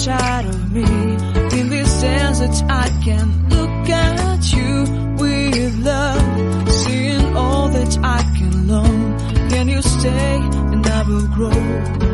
inside of me. In this desert I can look at you with love, seeing all that I can learn. Can you stay and I will grow?